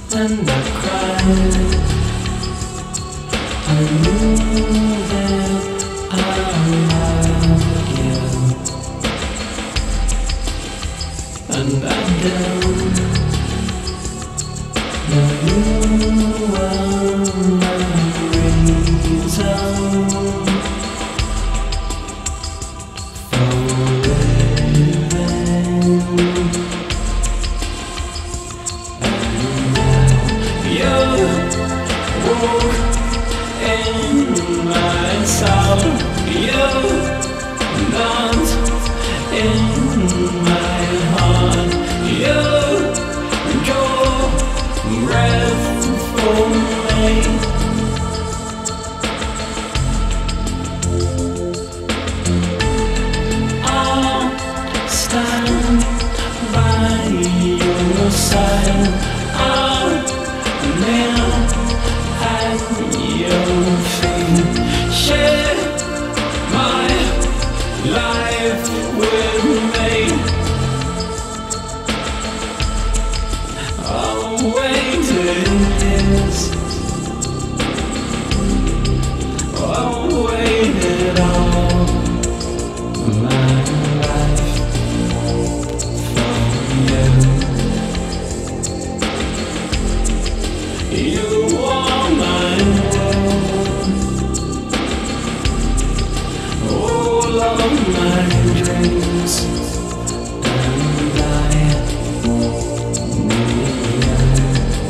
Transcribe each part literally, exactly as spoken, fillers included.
and I cried. I knew that I loved you, and I don't know you were my reason for living. And now you walk in my soul, you dance in my heart, you draw breath for me. I'll stand by your side, I'll kneel at your feet, share my life with me. I'll wait years, I'll wait it all my life for you. You are my world, all of my dreams, and I need you.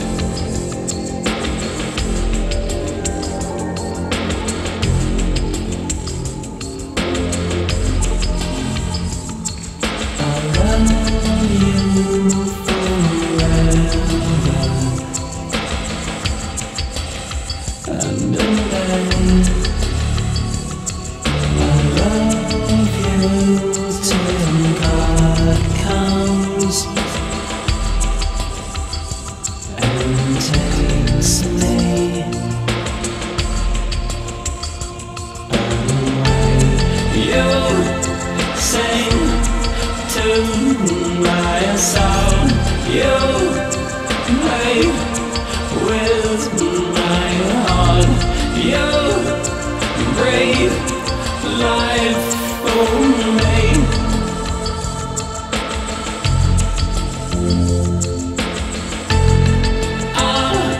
I love you forever and a day. I love you till God comes and takes me away. You sing to my soul, you play with my heart, you breathe life for me. I'll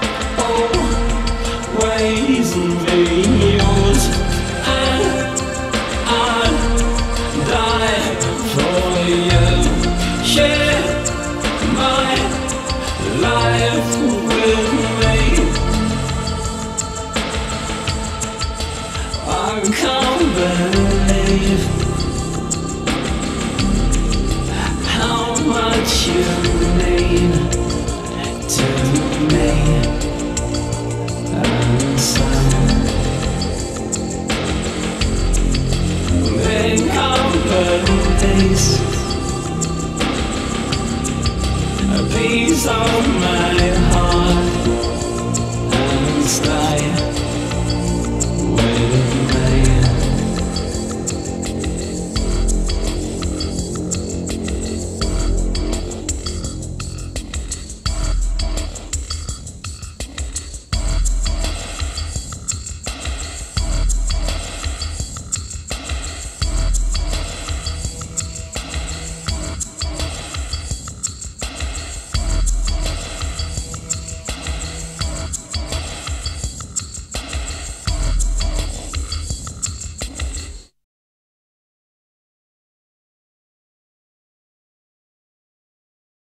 always be yours, and I'll die for you. Share my life with me. I can't believe how much you mean to me, and so make up a piece, a piece of my heart, and stay.